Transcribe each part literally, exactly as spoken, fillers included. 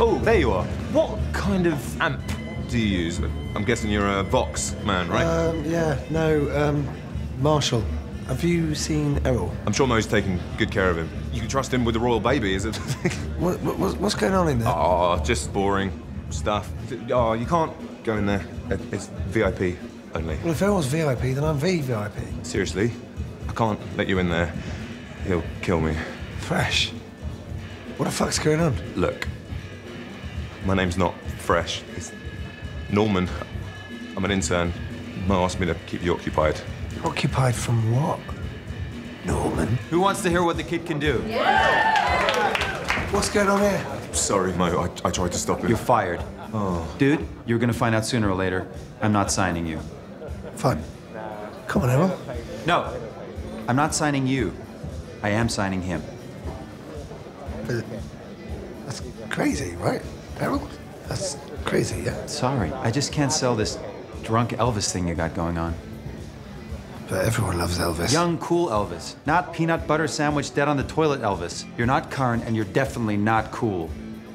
Oh, there you are. What kind of amp do you use? I'm guessing you're a Vox man, right? Um, yeah, no, um, Marshall. Have you seen Errol? I'm sure Mo's taking good care of him. You can trust him with the royal baby, is it? what, what, what's going on in there? Oh, just boring stuff. Oh, you can't go in there. It's V I P only. Well, if Errol's V I P, then I'm V V I P. Seriously? I can't let you in there. He'll kill me. Fresh? What the fuck's going on? Look, my name's not Fresh. It's Norman. I'm an intern. Mo asked me to keep you occupied. Occupied from what? Norman? Who wants to hear what the kid can do? Yeah. What's going on here? Sorry, Mo. I, I tried to stop him. You're fired. Oh. Dude, you're gonna find out sooner or later. I'm not signing you. Fine. Come on, Errol. No. I'm not signing you. I am signing him. But that's crazy, right, Errol? That's crazy, yeah? Sorry, I just can't sell this drunk Elvis thing you got going on. But everyone loves Elvis. Young, cool Elvis. Not peanut butter sandwich dead on the toilet Elvis. You're not current, and you're definitely not cool.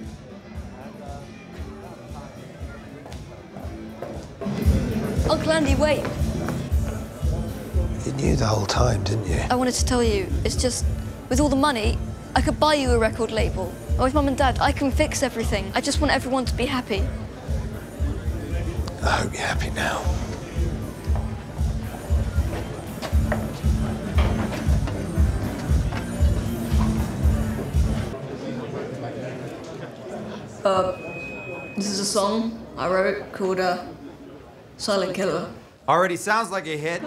Uncle Andy, wait. You knew the whole time, didn't you? I wanted to tell you, it's just, with all the money, I could buy you a record label. Or with Mum and Dad, I can fix everything. I just want everyone to be happy. I hope you're happy now. Uh, this is a song I wrote called, uh, Silent Killer. Already sounds like a hit.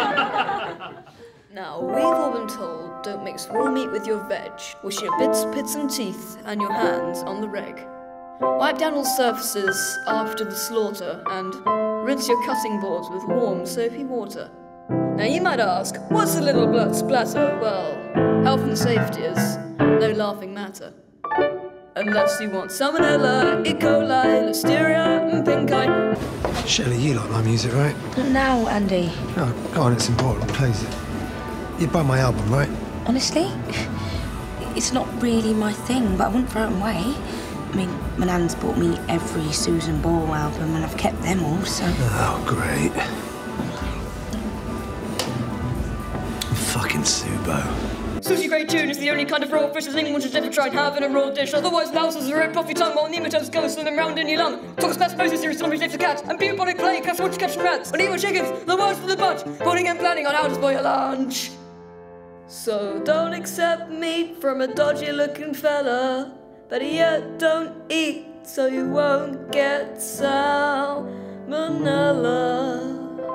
Now, we've all been told, don't mix raw meat with your veg. Wash your bits, pits and teeth, and your hands on the reg. Wipe down all surfaces after the slaughter, and rinse your cutting boards with warm, soapy water. Now, you might ask, what's a little blood splatter? Well, health and safety is no laughing matter. Unless you want salmonella, E. coli, listeria, and pink eye. Shelley, you like my music, right? Not now, Andy. Oh, go on, it's important, please. You buy my album, right? Honestly, it's not really my thing, but I wouldn't throw it away. I mean, my nan's bought me every Susan Ball album, and I've kept them all, so... Oh, great. Fucking Subo. Sushi Grey Tune is the only kind of raw fish that anyone should ever try and have in a raw dish. Otherwise, louses are ripped off your tongue while nematodes go swimming round in your lung. Toxoplasmosis, serious zombies, lips of cats, and bubonic plague, cats watch catching rats. And even chickens, the worst for the bunch, putting and planning on how to spoil your lunch. So don't accept meat from a dodgy-looking fella. Better yet, don't eat so you won't get salmonella.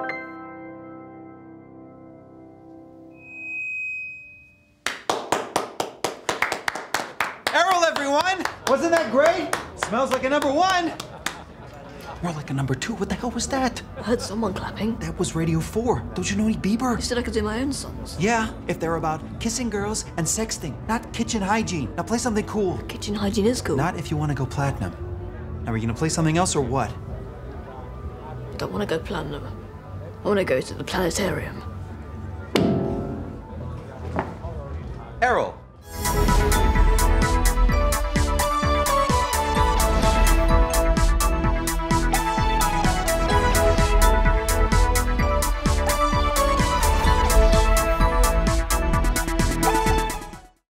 Errol, everyone! Wasn't that great? Smells like a number one. More like a number two. What the hell was that? I heard someone clapping. That was Radio four. Don't you know any Bieber? You said I could do my own songs. Yeah, if they're about kissing girls and sexting, not kitchen hygiene. Now play something cool. Kitchen hygiene is cool. Not if you want to go platinum. Now, are you gonna play something else or what? I don't want to go platinum. I want to go to the planetarium. Errol,